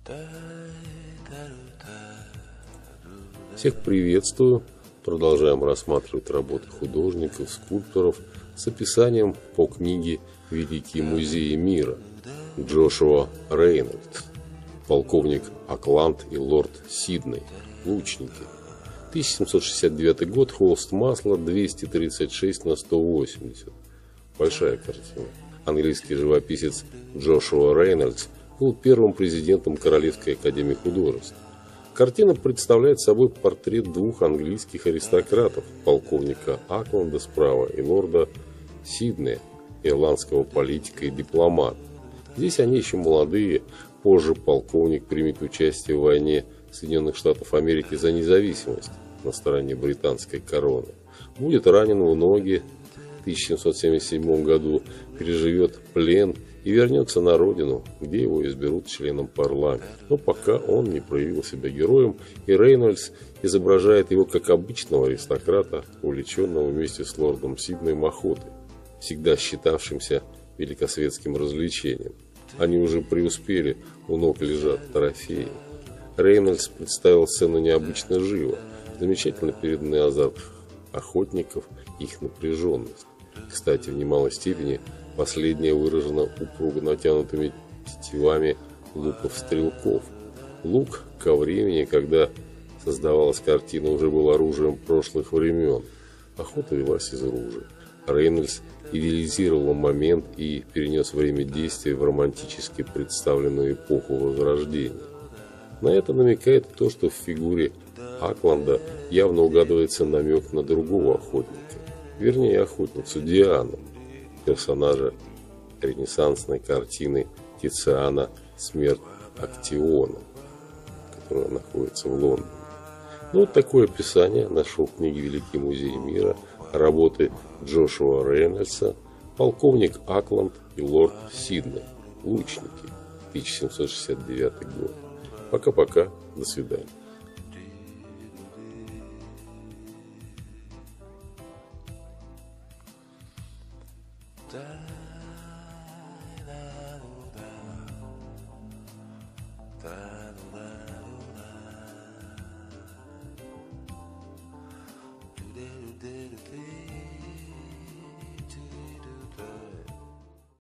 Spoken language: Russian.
Всех приветствую. Продолжаем рассматривать работы художников, скульпторов с описанием по книге «Великие музеи мира» Джошуа Рейнольдс, полковник Акланд и лорд Сидней, лучники. 1769 год, холст масла 236 на 180. Большая картина. Английский живописец Джошуа Рейнольдс был первым президентом Королевской академии художеств. Картина представляет собой портрет двух английских аристократов, полковника Акланда справа и лорда Сиднея, ирландского политика и дипломата. Здесь они еще молодые, позже полковник примет участие в войне Соединенных Штатов Америки за независимость на стороне британской короны. Будет ранен в ноги в 1777 году, переживет плен и вернется на родину, где его изберут членом парламента. Но пока он не проявил себя героем, и Рейнольдс изображает его как обычного аристократа, увлеченного вместе с лордом Сиднеем охотой, всегда считавшимся великосветским развлечением. Они уже преуспели, у ног лежат трофеи. Рейнольдс представил сцену необычно живо, замечательно переданный азарт охотников, их напряженность. Кстати, в немалой степени последняя выражена упруго натянутыми тетивами луков стрелков. Лук ко времени, когда создавалась картина, уже был оружием прошлых времен. Охота велась из ружей. Рейнольдс идеализировал момент и перенес время действия в романтически представленную эпоху Возрождения. На это намекает то, что в фигуре Акланда явно угадывается намек на другого охотника, вернее охотницу Диану, персонажа ренессансной картины Тициана «Смерть Актиона», которая находится в Лондоне. Ну, вот такое описание нашел в книге «Великие музеи мира» работы Джошуа Рейнольдса «Полковник Акланд и лорд Сидней. Лучники», 1769 год. Пока-пока, до свидания. Da da da da